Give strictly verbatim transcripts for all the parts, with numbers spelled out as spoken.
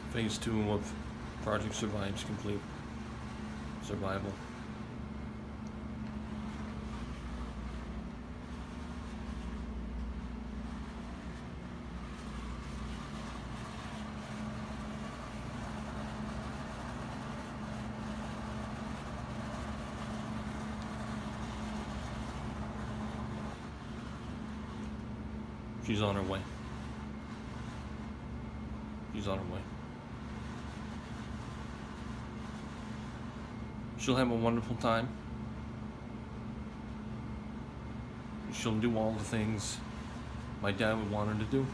Phase two of Project Survive's complete. Survival. She's on her way. She's on her way. She'll have a wonderful time. She'll do all the things my dad would want her to do.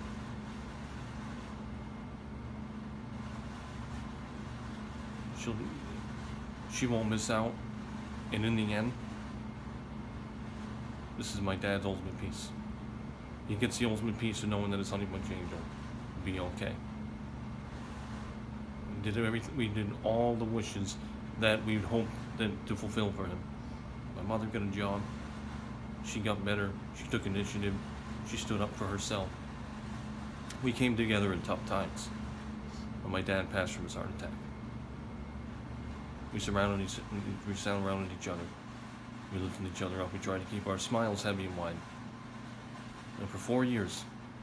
She'll, she won't miss out. And in the end, this is my dad's ultimate peace. He gets the ultimate peace of knowing that his honey bunch angel will be okay. We did everything. We did all the wishes that we'd hoped that to fulfill for him. My mother got a job. She got better. She took initiative. She stood up for herself. We came together in tough times. When my dad passed from his heart attack, we surrounded each, we surrounded each other. We lifted each other up. We tried to keep our smiles heavy and wide. And for four years,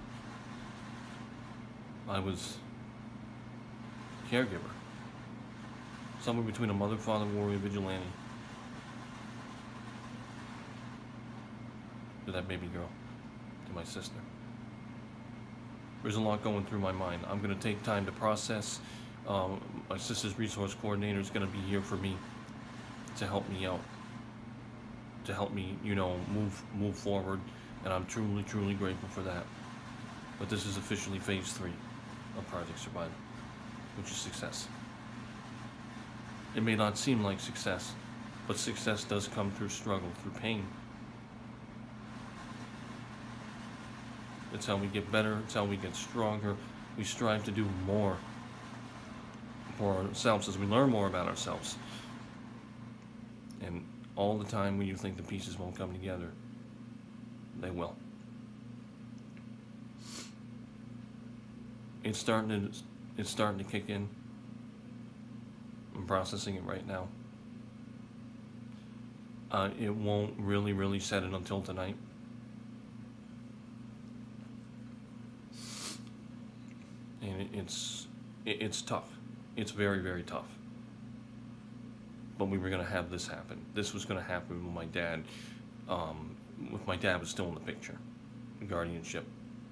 I was a caregiver. Somewhere between a mother, father, warrior, vigilante. To that baby girl. To my sister. There's a lot going through my mind. I'm going to take time to process. Um, my sister's resource coordinator is going to be here for me to help me out. To help me, you know, move move forward. And I'm truly, truly grateful for that. But this is officially phase three of Project Survive, which is success. It may not seem like success, but success does come through struggle, through pain. It's how we get better, it's how we get stronger. We strive to do more for ourselves as we learn more about ourselves. And all the time when you think the pieces won't come together, they will. It's starting to, it's starting to kick in. I'm processing it right now. Uh, it won't really, really set it until tonight. And it, it's, it, it's tough. It's very, very tough. But we were going to have this happen. This was going to happen with my dad. Um, with my dad was still in the picture. Guardianship.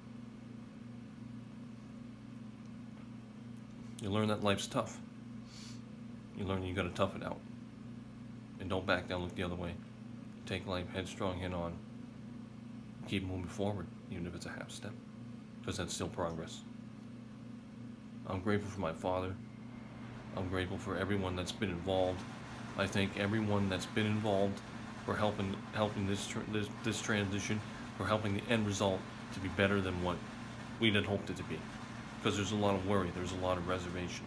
You learn that life's tough. You learn you gotta tough it out. And don't back down, look the other way. Take life headstrong, head on. Keep moving forward, even if it's a half step. Because that's still progress. I'm grateful for my father. I'm grateful for everyone that's been involved. I thank everyone that's been involved for helping helping this, tr this, this transition, for helping the end result to be better than what we had hoped it to be. Because there's a lot of worry, there's a lot of reservation.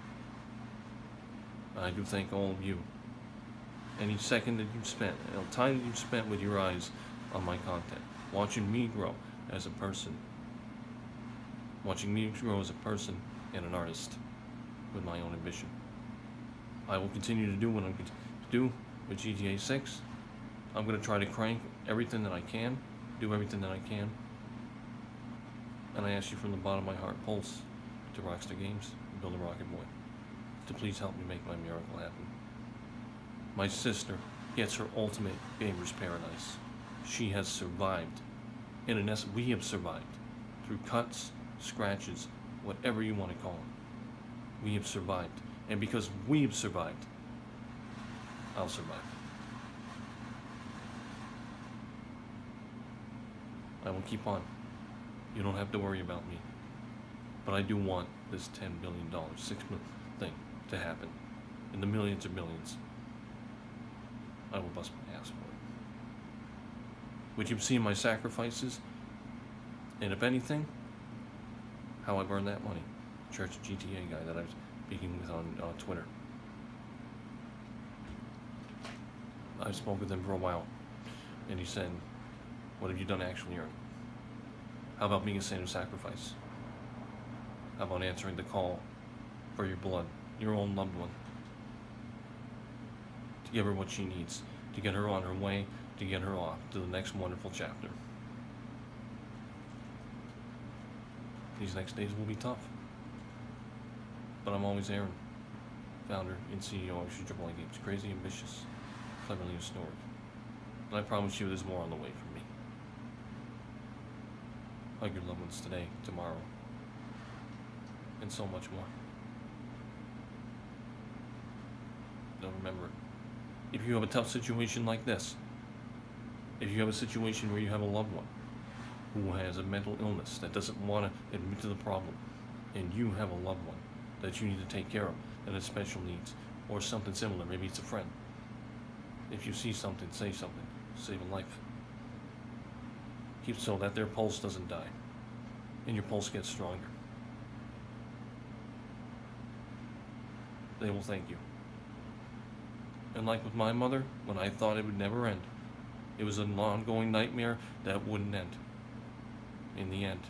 I do thank all of you. Any second that you've spent, any time that you've spent with your eyes on my content, watching me grow as a person, watching me grow as a person and an artist with my own ambition. I will continue to do what I'm going to do with G T A six. I'm going to try to crank everything that I can, do everything that I can. And I ask you from the bottom of my heart, Pulse, to Rockstar Games, Build a Rocket Boy, to please help me make my miracle happen. My sister gets her ultimate gamer's paradise. She has survived. And in essence, we have survived. Through cuts, scratches, whatever you want to call it. We have survived. And because we have survived, I'll survive. I will keep on. You don't have to worry about me. But I do want this ten billion dollars, six million thing to happen. In the millions of millions. I will bust my ass for it. Which you've seen my sacrifices. And if anything, how I've earned that money. Church G T A guy that I was speaking with on uh, Twitter. I spoke with him for a while. And he said, what have you done to actually earn? How about being a saint of sacrifice? How about answering the call for your blood, your own loved one. To give her what she needs, to get her on her way, to get her off to the next wonderful chapter. These next days will be tough. But I'm always Aaron, founder and C E O of Triple A Games, crazy, ambitious, cleverly restored. And I promise you there's more on the way for me. Hug your loved ones today, tomorrow, and so much more. Now remember, if you have a tough situation like this, if you have a situation where you have a loved one who has a mental illness that doesn't want to admit to the problem, and you have a loved one that you need to take care of that has special needs, or something similar, maybe it's a friend. If you see something, say something. Save a life. Keep so that their pulse doesn't die, and your pulse gets stronger. They will thank you. And like with my mother, when I thought it would never end, it was an ongoing nightmare that wouldn't end. In the end,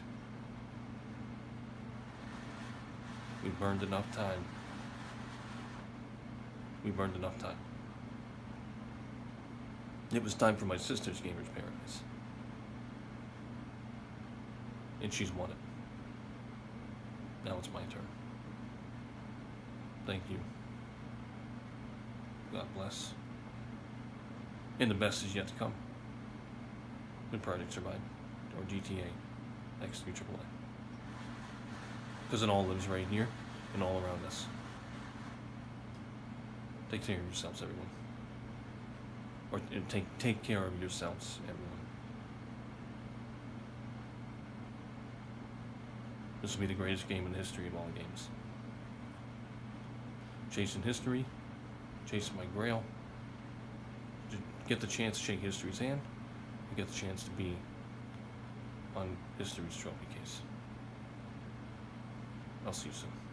we burned enough time. We burned enough time. It was time for my sister's Gamer's Paradise. And she's won it. Now it's my turn. Thank you. God bless. And the best is yet to come. When Project Survive, or G T A, X three Triple A. Because it all lives right here and all around us. Take care of yourselves, everyone. Or take take care of yourselves, everyone. This will be the greatest game in the history of all games. Chasing history, chasing my grail. Get the chance to shake history's hand. You get the chance to be on history's trophy case. I'll see you soon.